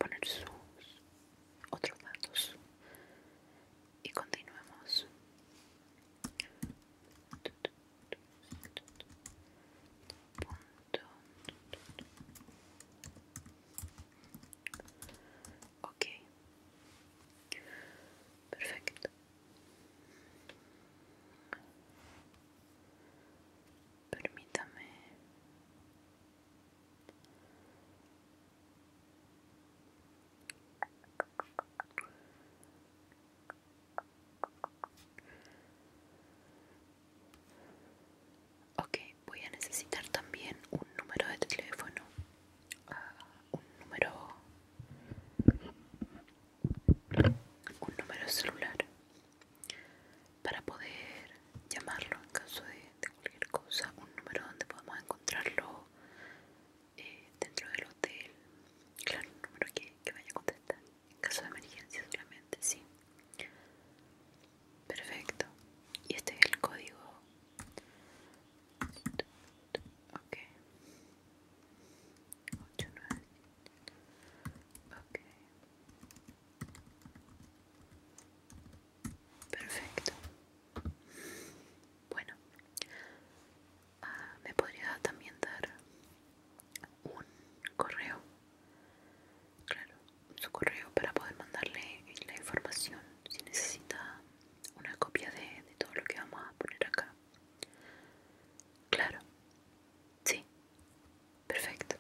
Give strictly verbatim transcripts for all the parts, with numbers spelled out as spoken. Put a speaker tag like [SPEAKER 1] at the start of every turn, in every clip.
[SPEAKER 1] poner sus otros datos y continuemos. Punto. Ok, perfecto. Permítame. Ok, voy a necesitar también un número de teléfono, uh, un número, un número celular para poder llamarlo en caso de, de cualquier cosa, un número donde podamos encontrarlo eh, dentro del hotel. Claro, un número que, que vaya a contestar en caso de emergencia solamente, sí. Perfecto. Y este es el código. Ok. ocho nueve. Ok. Perfecto. Bueno, ah, me podría también dar un correo. Claro, su correo para poder mandarle la información si necesita una copia de, de todo lo que vamos a poner acá. Claro, sí, perfecto.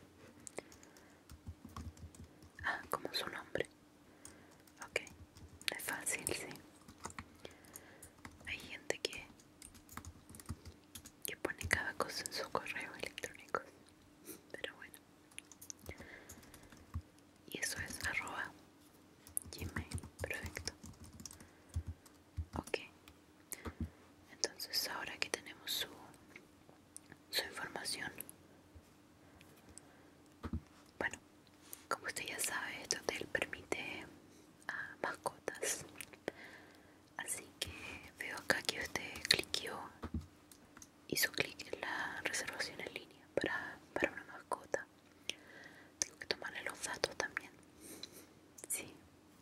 [SPEAKER 1] Ah, como su nombre. Ok, es fácil, sí. Hay gente que, que pone cada cosa en su correo electrónico. Pero bueno. Y eso es arroba gmail. Perfecto. Ok. Entonces ahora que tenemos su, su información. Bueno, como usted ya sabe, este hotel permite a mascotas. Así que veo acá que usted cliqueó, hizo clic en la reservación en línea para, para una mascota. Tengo que tomarle los datos también. Sí.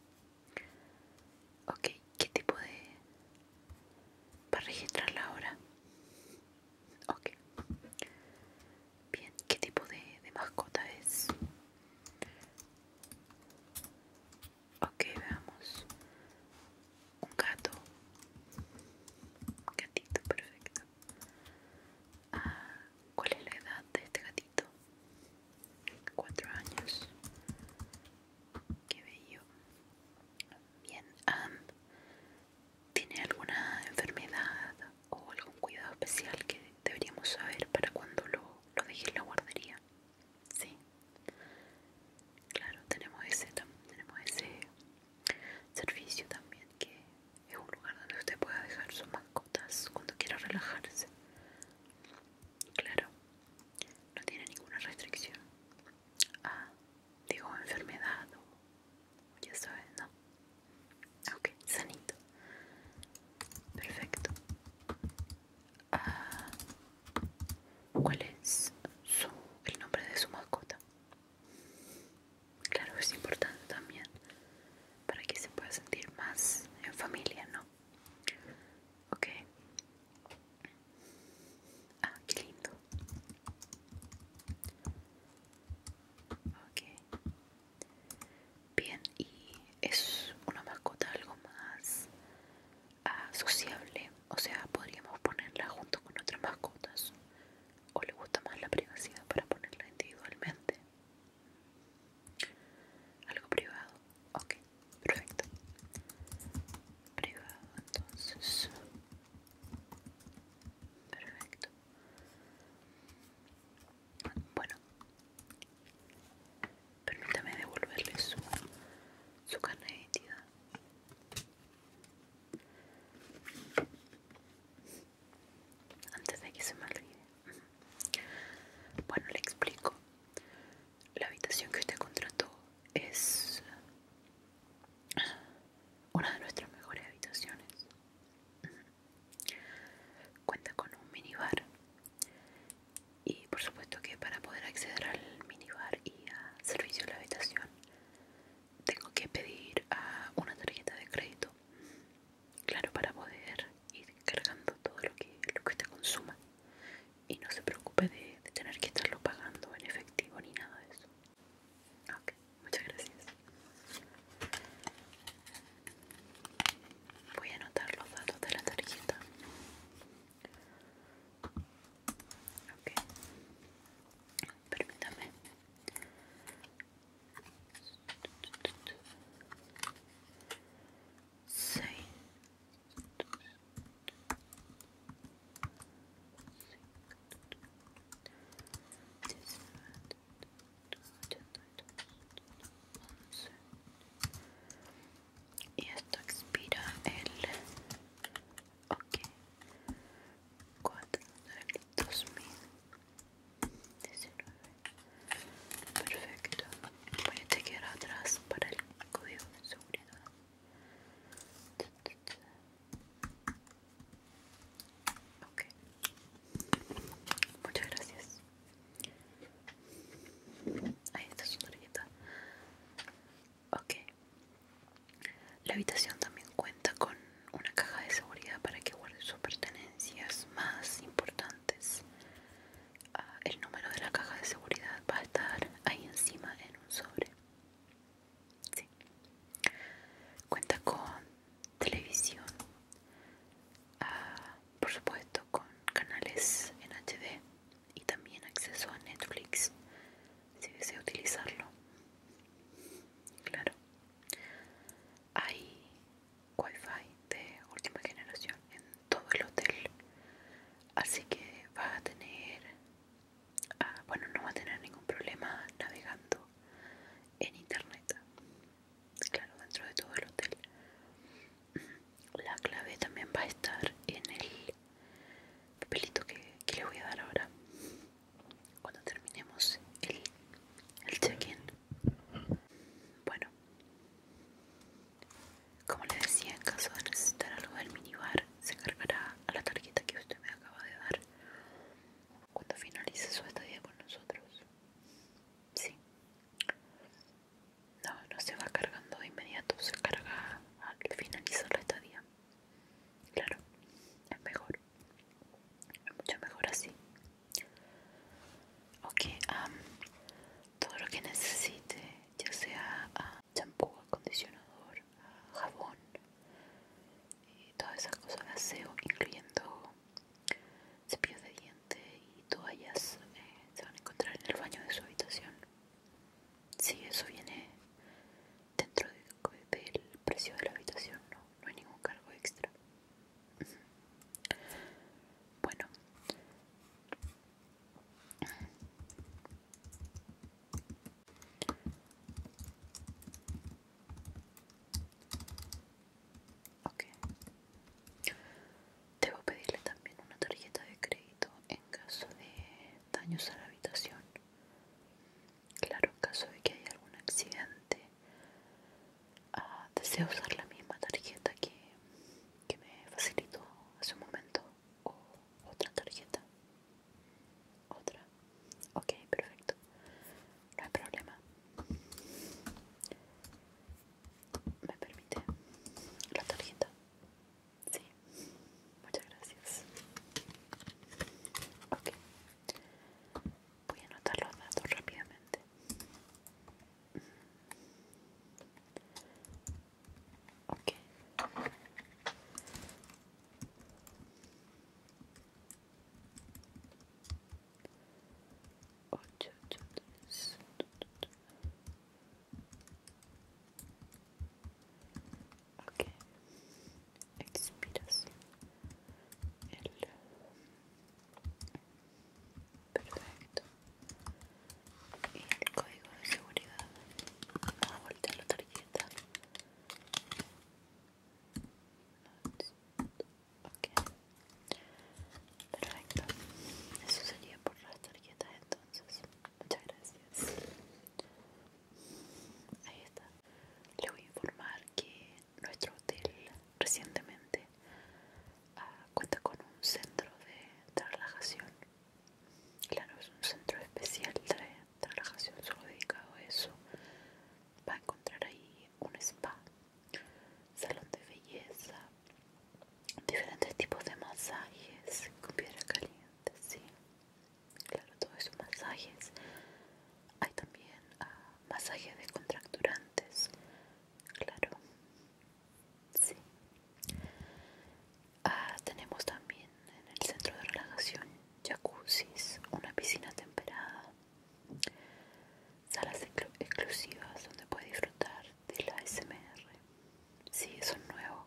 [SPEAKER 1] Ok, ¿qué tipo de...? Para registrarla ahora. Ok. Bien, ¿qué tipo de, de mascota es? Ok, veamos. Un gato. Gatito, perfecto. Ah, ¿cuál es la edad de este gatito? Cuatro años. Qué bello. Bien, um, ¿tiene alguna enfermedad o algún cuidado especial que deberíamos saber para cuando lo, lo deje en la guardería? Sí, claro, tenemos ese, tenemos ese servicio también, que es un lugar donde usted pueda dejar sus mascotas cuando quiera relajarse. Claro, no tiene ninguna restricción. Ah, digo enfermedad o ya sabes, ¿no? Ok, sanito. Perfecto. Ah, ¿cuál es su, el nombre de su mascota? Claro, es importante también para que se pueda sentir más en familia, ¿no? Ok. Ah, qué lindo. Ok. Bien, y es una mascota algo más ah, sociable. O sea, podríamos ponerla junto con otras mascotas. ¿O le La habitación también cuenta con una caja de seguridad para que guarde sus pertenencias más importantes. Ah, el número de la caja de seguridad va a estar ahí encima en un sobre. Sí. Cuenta con televisión, ah, por supuesto con canales en H D y también acceso a Netflix si desea utilizarlo. Claro. Hay Wi-Fi de última generación en todo el hotel, así que va a tener, ah, bueno, no va a tener ningún problema navegando en internet. Claro, dentro de todo el hotel. La clave también va a estar en el papelito que, que le voy a dar ahora cuando terminemos el, el check-in. Bueno, como le decía, en caso de necesitar algo del minibar, se cargará a la tarjeta que usted me acaba de dar cuando finalice su estadía con nosotros. Sí. No, no se va cargando de inmediato, se carga al finalizar la estadía. Claro, es mejor, es mucho mejor así. Ok, um, todo lo que necesite, ya sea uh, champú, acondicionador, uh, jabón y todas esas cosas de aseo, incluyendo cepillos de diente y toallas, eh, se van a encontrar en el baño de su habitación. Sí, eso viene dentro de, del precio de la habitación, no, no hay ningún cargo extra. Bueno, ok. Debo pedirle también una tarjeta de crédito en caso de daños a la habitación. Claro, en caso de que haya algún accidente, ah, deseo usar la misma tarjeta que, que me facilitó hace un momento o otra tarjeta. Otra. Ok, perfecto. No hay problema. ¿Me permite la tarjeta? Sí. Muchas gracias. Ok. Voy a anotar los datos rápidamente. Ok. Ocho, ocho, tres. Ok. Expiras el. Perfecto. Y el código de seguridad. Vamos a voltear la tarjeta. Ok. Perfecto. Eso sería por las tarjetas entonces. Muchas gracias. Ahí está. Le voy a informar que nuestro hotel recientemente ah, cuenta con un centro de, de relajación. Claro, es un centro especial de, de relajación solo dedicado a eso. Va a encontrar ahí un spa, salón de belleza, diferentes tipos de masajes con piedra caliente, sí. Claro, todos esos masajes. Hay también uh, masajes descontracturantes, claro, sí. Ah, tenemos también en el centro de relajación jacuzzis, una piscina temperada, salas exclu exclusivas donde puede disfrutar de la A S M R. Sí, eso es nuevo.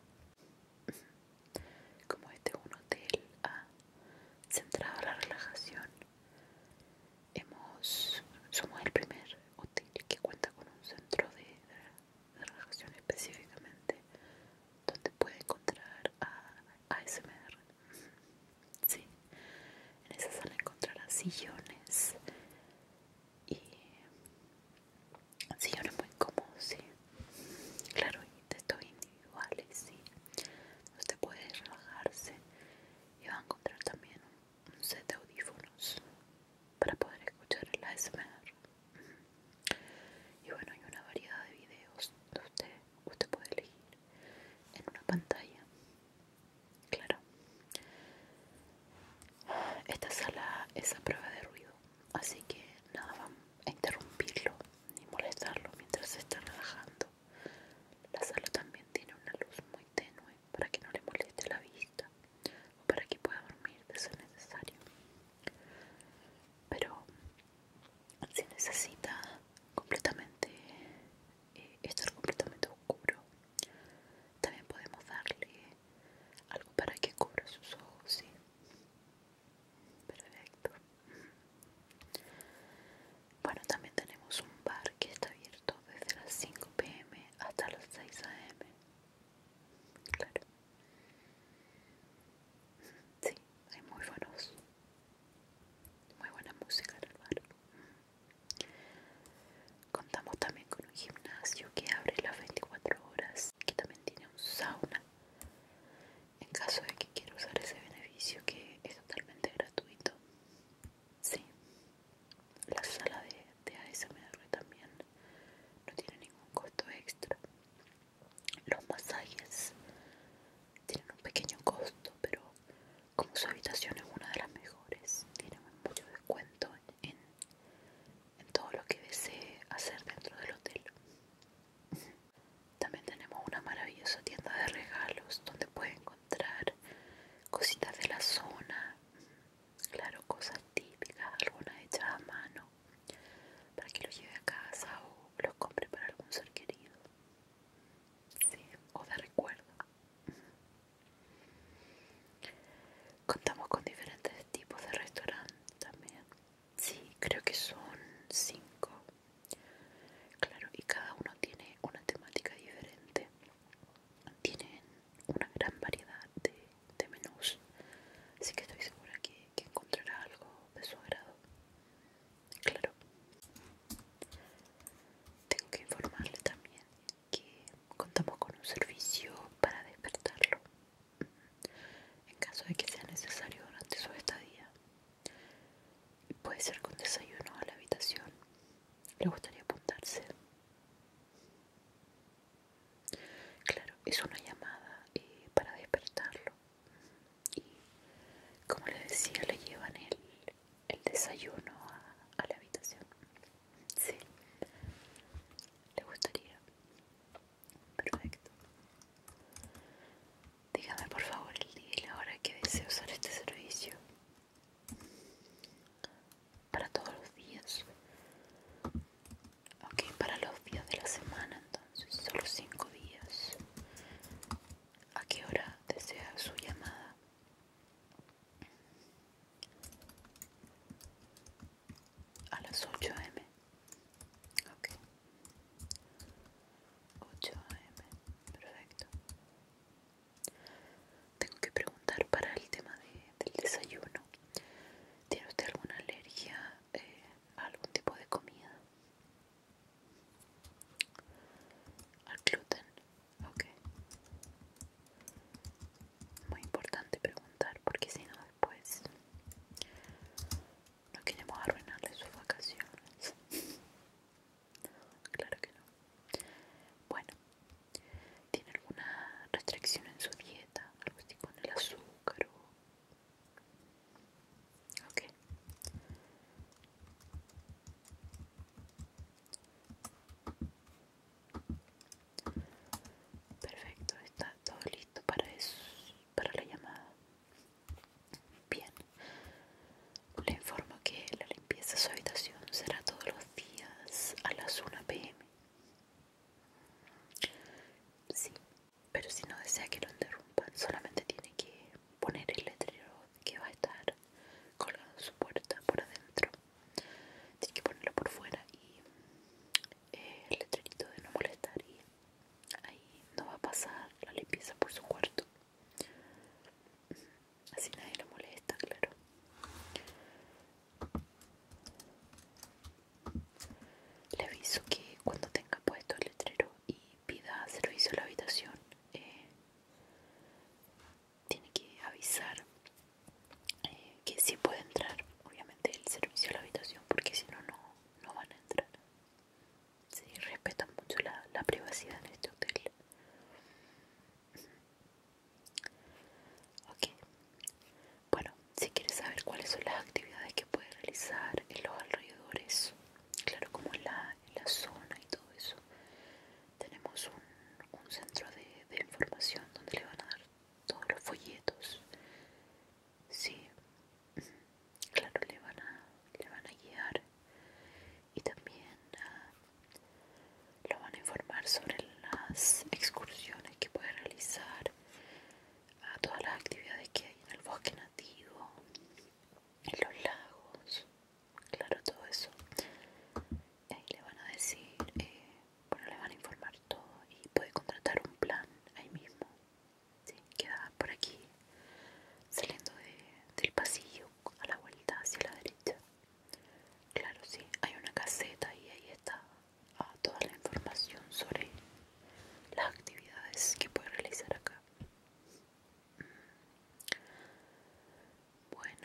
[SPEAKER 1] Como este es un hotel ah, centrado en la relajación, hemos, somos el primer hotel que cuenta con un centro de, de, de relajación específicamente donde puede encontrar a A S M R. Sí, en esa sala encontrará sillones y sillones muy cómodos, sí. Claro, y de estos individuales, sí. Usted puede relajarse y va a encontrar también un, un set de audífonos para poder escuchar el A S M R. Y bueno, hay una variedad de videos donde usted, usted puede elegir. contamos con un servicio para despertarlo en caso de que sea necesario durante su estadía. Puede ser con desayuno a la habitación. ¿Le gustaría apuntarse? Claro, es una llamada eh, para despertarlo. Y como le decía, le llevan el, el desayuno a, a la habitación. Sí, le gustaría. Perfecto. Dígame por favor el día y la hora que desea usar este servicio. Para todos los días. Ok, para los días de la semana entonces, solo cinco días. ¿A qué hora desea su llamada? A las ocho a eme. Ok. ocho a eme. Perfecto. Tengo que preguntar para el tema de, del desayuno. ¿Tiene usted alguna alergia eh, a algún tipo de comida? ¿Al gluten? Ok. Muy importante preguntar porque si no después no queremos arruinarle sus vacaciones. Claro que no. Bueno, ¿tiene alguna restricción en su dieta? Algo así con el azúcar o... Ok. Perfecto, está todo listo para eso, para la llamada. Bien, le informo que la limpieza de su habitación será todos los días a las una pe eme. Sí, pero si no desea que lo interrumpan, solamente tiene que poner el letrero que va a estar colgado en su puerta por adentro. Tiene que ponerlo por fuera y eh, el letrerito de no molestar, y ahí no va a pasar la limpieza por su cuarto. Así nadie lo molesta, claro. Le aviso que cuando tenga puesto el letrero y pida servicio a la habitación, eh, tiene que avisar eh, que sí puede entrar, obviamente, el servicio a la habitación, porque si no, no, no van a entrar. Sí, respetan mucho la, la privacidad en este hotel. Ok, bueno, si quieres saber cuáles son las actividades que puede realizar en los alrededores, claro, como en la, en la zona y todo eso, tenemos un, un centro de, de información donde le van a dar todos los folletos. Sí, claro, le van a, le van a guiar y también uh, lo van a informar sobre las excursiones que puede realizar, a todas las actividades que hay en el bosque nativo, en los lagos, claro, todo eso. Y ahí le van a decir, eh, bueno, le van a informar todo y puede contratar un plan ahí mismo. Sí, queda por aquí, saliendo de, del pasillo a la vuelta hacia la derecha. Claro, sí, hay una caseta y ahí está ah, toda la información sobre las actividades que puede realizar acá. Bueno,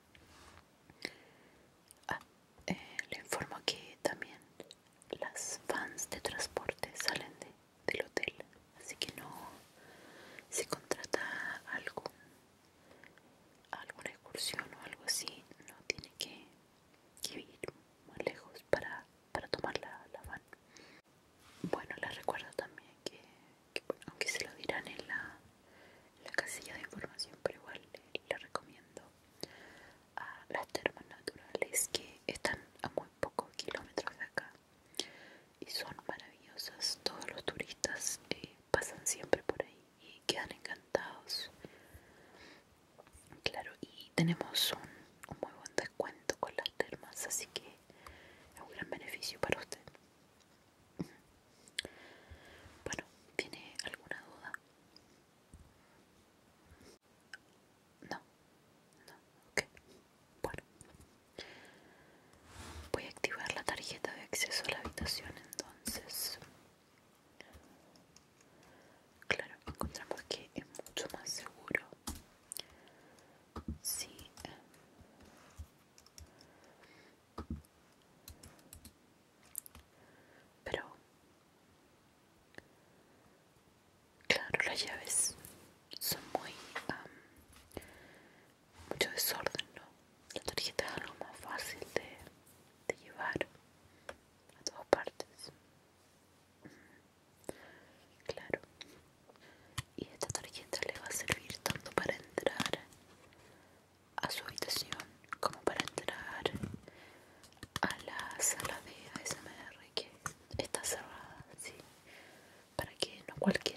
[SPEAKER 1] ah, eh, le informo que también las vans de transporte salen de, del hotel, así que no, si contrata algún, alguna excursión o algo así, no tiene que, que ir muy lejos para, para tomar la, la van. Bueno, les recuerdo también que, que bueno, aunque se lo dirán en la, en la casilla de información, pero igual le, le recomiendo a las termas naturales que están a muy pocos kilómetros de acá y son maravillosas. Todos los turistas eh, pasan siempre por ahí y quedan encantados. Claro, y tenemos un, un muy buen descuento con las termas, así que es un gran beneficio para usted. Bueno, ¿tiene alguna duda? No, no, ok. Bueno, voy a activar la tarjeta de acceso a la habitación entonces. las llaves son muy um, mucho desorden, ¿no? La tarjeta es algo más fácil de, de llevar a todas partes. Claro. Y esta tarjeta le va a servir tanto para entrar a su habitación como para entrar a la sala de A S M R que está cerrada, ¿sí? Para que no cualquier